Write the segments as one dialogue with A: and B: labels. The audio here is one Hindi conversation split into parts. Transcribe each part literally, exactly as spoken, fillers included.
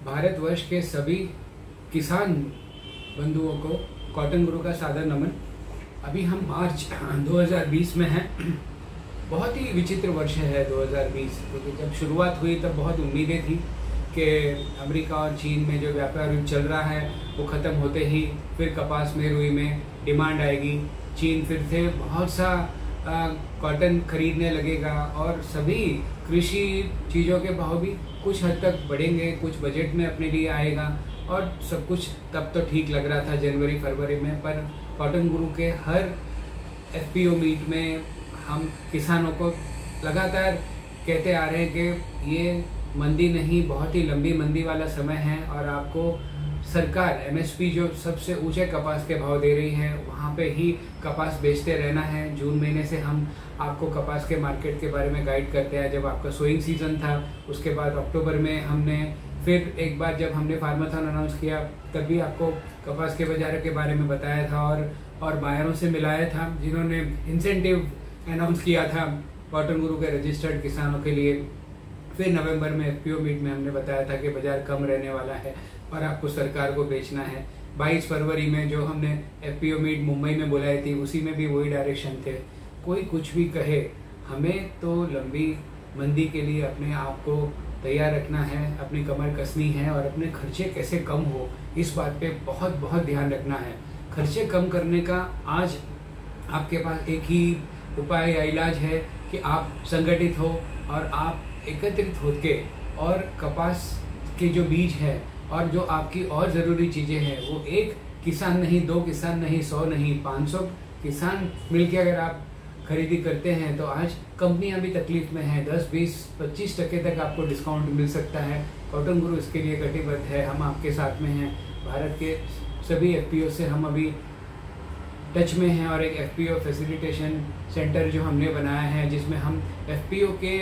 A: भारतवर्ष के सभी किसान बंधुओं को कॉटन गुरु का सादर नमन। अभी हम मार्च दो हज़ार बीस में हैं। बहुत ही विचित्र वर्ष है दो हज़ार बीस, क्योंकि तो जब शुरुआत हुई तब बहुत उम्मीदें थी कि अमेरिका और चीन में जो व्यापार युद्ध चल रहा है वो ख़त्म होते ही फिर कपास में रुई में डिमांड आएगी, चीन फिर से बहुत सा कॉटन खरीदने लगेगा और सभी कृषि चीज़ों के भाव भी कुछ हद तक बढ़ेंगे, कुछ बजट में अपने लिए आएगा और सब कुछ तब तो ठीक लग रहा था जनवरी फरवरी में। पर कॉटन गुरु के हर एफ पी ओ मीट में हम किसानों को लगातार कहते आ रहे हैं कि ये मंदी नहीं, बहुत ही लंबी मंदी वाला समय है और आपको सरकार एम एस पी जो सबसे ऊंचे कपास के भाव दे रही है वहाँ पे ही कपास बेचते रहना है। जून महीने से हम आपको कपास के मार्केट के बारे में गाइड करते हैं। जब आपका सोइंग सीजन था उसके बाद अक्टूबर में हमने फिर एक बार जब हमने फार्माथॉन अनाउंस किया तभी आपको कपास के बाजार के बारे में बताया था और और बायरों से मिलाया था जिन्होंने इंसेंटिव अनाउंस किया था कॉटन गुरु के रजिस्टर्ड किसानों के लिए। फिर नवंबर में एफ पी ओ मीट में हमने बताया था कि बाजार कम रहने वाला है और आपको सरकार को बेचना है। बाईस फरवरी में जो हमने F P O meet Mumbai में बुलाई थी उसी में भी वही डायरेक्शन थे। कोई कुछ भी कहे, हमें तो लंबी मंदी के लिए अपने आप को तैयार रखना है, अपनी कमर कसनी है और अपने खर्चे कैसे कम हो इस बात पे बहुत बहुत ध्यान रखना है। खर्चे कम करने का आज आपके पास एक ही उपाय या इलाज है कि आप संगठित हो और आप एकत्रित होके और कपास के जो बीज है और जो आपकी और ज़रूरी चीज़ें हैं वो एक किसान नहीं, दो किसान नहीं, सौ नहीं, पाँच सौ किसान मिलके अगर आप खरीदी करते हैं तो आज कंपनियां भी तकलीफ में हैं। दस, बीस, पच्चीस टके तक आपको डिस्काउंट मिल सकता है। कॉटन गुरु इसके लिए कटिबद्ध है, हम आपके साथ में हैं। भारत के सभी एफ पी ओ से हम अभी टच में हैं और एक F P O facilitation centre जो हमने बनाया है जिसमें हम एफ पी ओ के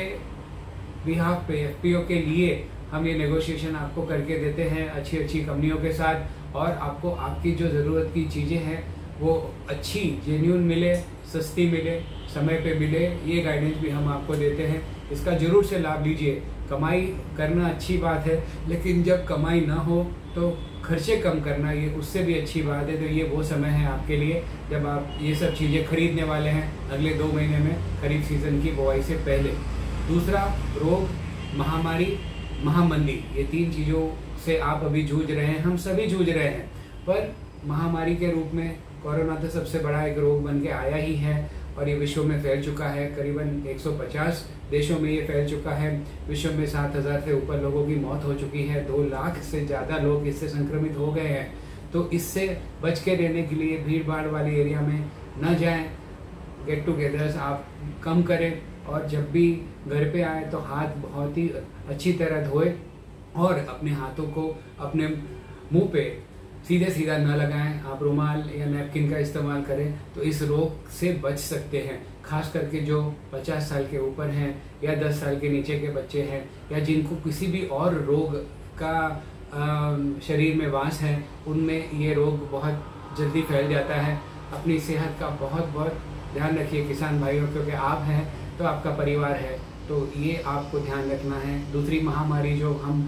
A: बिहाफ पे, एफ पी ओ के लिए हम ये नेगोशिएशन आपको करके देते हैं अच्छी अच्छी कंपनियों के साथ और आपको आपकी जो ज़रूरत की चीज़ें हैं वो अच्छी जेन्युइन मिले, सस्ती मिले, समय पे मिले, ये गाइडेंस भी हम आपको देते हैं। इसका जरूर से लाभ लीजिए। कमाई करना अच्छी बात है लेकिन जब कमाई ना हो तो खर्चे कम करना ये उससे भी अच्छी बात है। तो ये वो समय है आपके लिए जब आप ये सब चीज़ें खरीदने वाले हैं अगले दो महीने में खरीफ सीजन की बुआई से पहले। दूसरा, रोग, महामारी, महामंदी, ये तीन चीज़ों से आप अभी जूझ रहे हैं, हम सभी जूझ रहे हैं। पर महामारी के रूप में कोरोना तो सबसे बड़ा एक रोग बन के आया ही है और ये विश्व में फैल चुका है। करीबन एक सौ पचास देशों में ये फैल चुका है। विश्व में सात हज़ार से ऊपर लोगों की मौत हो चुकी है। दो लाख से ज़्यादा लोग इससे संक्रमित हो गए हैं। तो इससे बच के रहने के लिए भीड़ भाड़ वाले एरिया में न जाएं, गेट टुगेदर्स आप कम करें और जब भी घर पे आए तो हाथ बहुत ही अच्छी तरह धोए और अपने हाथों को अपने मुंह पे सीधे सीधा न लगाएं। आप रुमाल या नैपकिन का इस्तेमाल करें तो इस रोग से बच सकते हैं। खास करके जो पचास साल के ऊपर हैं या दस साल के नीचे के बच्चे हैं या जिनको किसी भी और रोग का आ, शरीर में वास है, उनमें ये रोग बहुत जल्दी फैल जाता है। अपनी सेहत का बहुत बहुत ध्यान रखिए किसान भाइयों, क्योंकि आप हैं तो आपका परिवार है, तो ये आपको ध्यान रखना है। दूसरी महामारी जो हम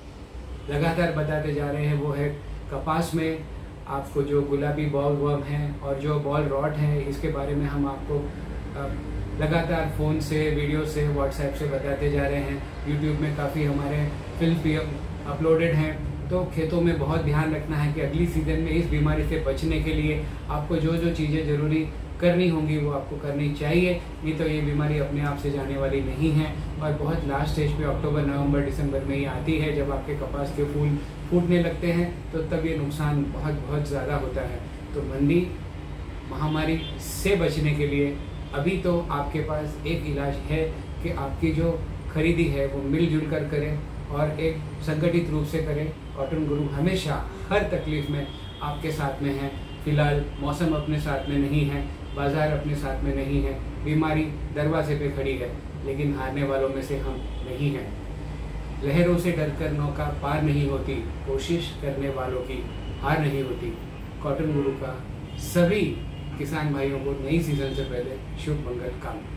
A: लगातार बताते जा रहे हैं वो है कपास में आपको जो गुलाबी बॉल वर्म है और जो बॉल रॉट है, इसके बारे में हम आपको लगातार फ़ोन से, वीडियो से, व्हाट्सएप से बताते जा रहे हैं। यूट्यूब में काफ़ी हमारे फिल्म भी अपलोडेड हैं। तो खेतों में बहुत ध्यान रखना है कि अगली सीज़न में इस बीमारी से बचने के लिए आपको जो जो चीज़ें ज़रूरी करनी होंगी वो आपको करनी चाहिए। नहीं तो ये बीमारी अपने आप से जाने वाली नहीं है और बहुत लास्ट स्टेज पे अक्टूबर, नवंबर, दिसंबर में ही आती है। जब आपके कपास के फूल फूटने लगते हैं तो तब ये नुकसान बहुत बहुत ज़्यादा होता है। तो मंदी, महामारी से बचने के लिए अभी तो आपके पास एक इलाज है कि आपकी जो खरीदी है वो मिलजुल कर करें और एक संगठित रूप से करें। कॉटन गुरु हमेशा हर तकलीफ में आपके साथ में है। फिलहाल मौसम अपने साथ में नहीं है, बाजार अपने साथ में नहीं है, बीमारी दरवाजे पे खड़ी है, लेकिन हारने वालों में से हम नहीं हैं। लहरों से डरकर नौका पार नहीं होती, कोशिश करने वालों की हार नहीं होती। कॉटन गुरु का सभी किसान भाइयों को नई सीजन से पहले शुभ मंगल कामना।